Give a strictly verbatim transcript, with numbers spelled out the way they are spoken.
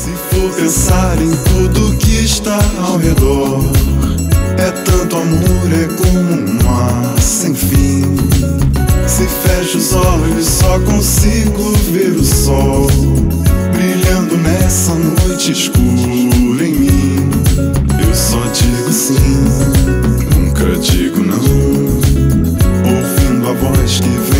Se for pensar em tudo que está ao redor, é tanto amor, é como um mar sem fim. Se fecho os olhos só consigo ver o sol brilhando nessa noite escura em mim. Eu só digo sim, nunca digo não, ouvindo a voz que vem